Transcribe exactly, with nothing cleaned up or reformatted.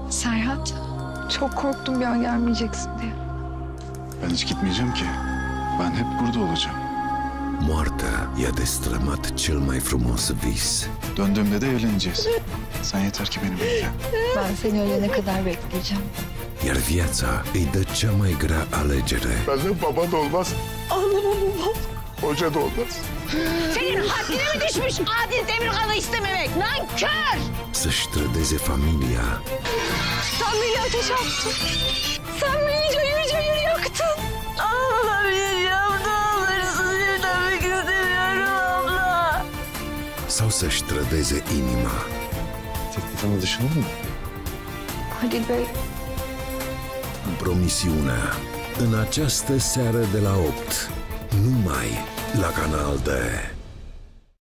Serhat, çok korktum bir an gelmeyeceksin diye. Ben hiç gitmeyeceğim ki. Ben hep burada olacağım. Moartea i-a destrămat cel mai frumos vis. Döndüğümde de evleneceğiz. Sen yeter ki beni bekle. Ben seni ölene kadar bekleyeceğim. Iar viața îi dă cea mai grea alegere. Benden baba da olmaz. Anlamam babam. Hoca da olmaz. Senin haddine mi düşmüş Adil Demirkan'ı istememek? Nankör! Să-și trădeze familia Sen beni ateş attın. Sen beni cayır cayır yaktın. Ağlamayacağım, ne olursun evlenmek istemiyorum abla. sau să-și trădeze inima. Teklifin dışına mı? Halil Bey, Promisiunea. În această seară de la opt. Numai la Canal D.